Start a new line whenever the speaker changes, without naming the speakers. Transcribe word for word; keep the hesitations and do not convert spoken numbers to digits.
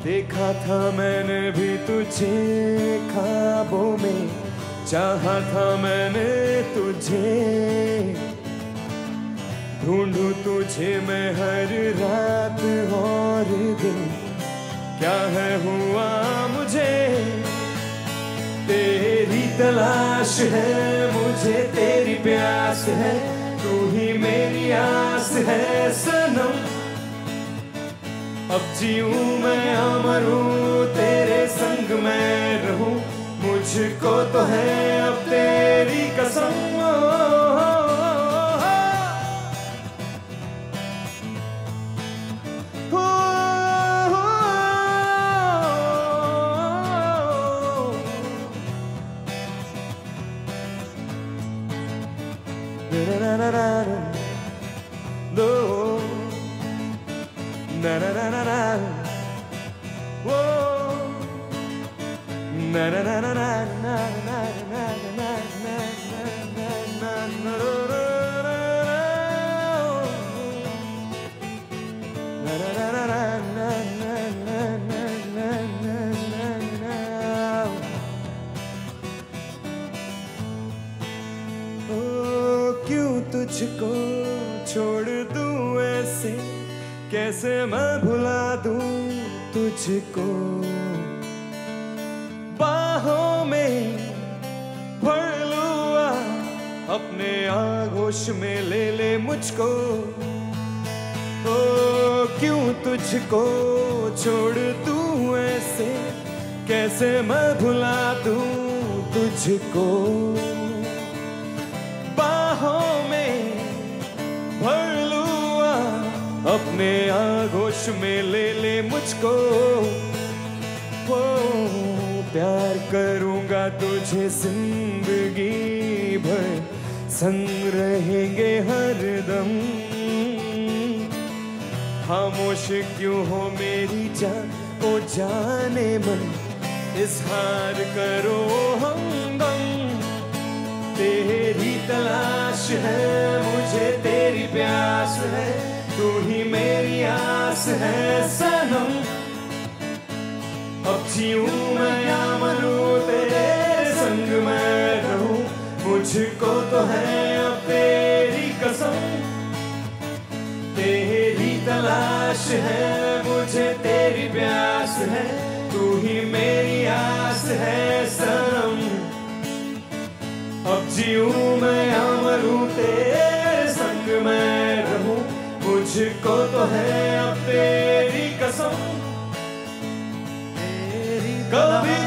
देखा था मैंने भी तुझे ख्वाबों में, चाहा था मैंने तुझे, ढूंढूं तुझे मैं हर रात और दिन, क्या है हुआ मुझे, तेरी तलाश है मुझे, तेरी प्यास है, तू ही मेरी आस है सनम। अब जीऊं मैं अमर हूँ तेरे संग मैं रहूं, मुझको तो है अब तेरी कसम। Na na na na no na na na na na whoa na na na na na na na na na तुझको छोड़ दूं ऐसे, कैसे मैं भुला दूं तुझको, बाहों में भर लूं अपने आगोश में ले ले मुझको। ओ क्यों तुझको छोड़ दूं ऐसे, कैसे मैं भुला दूं तुझको, बाहों में भर लूं अपने आगोश में ले ले मुझको। ओ प्यार करूंगा तुझे जिंदगी भर, संग रहेंगे हरदम, खामोश क्यों हो मेरी जान ओ जाने मन, इज़हार करो हमदम। तेरी तलाश है मुझे, तेरी प्यास है, तू ही मेरी आस है सनम। अब जीऊं मैं या मरूं तेरे संग मैं रहूं, मुझको तो है अब तेरी कसम। तेरी तलाश है मुझे, तेरी प्यास है, तू ही मेरी आस है सनम। अब जीऊं मैं या मरूं तेरे संग मैं रहूं, मुझको तो है अब तेरी कसम। तेरी कभी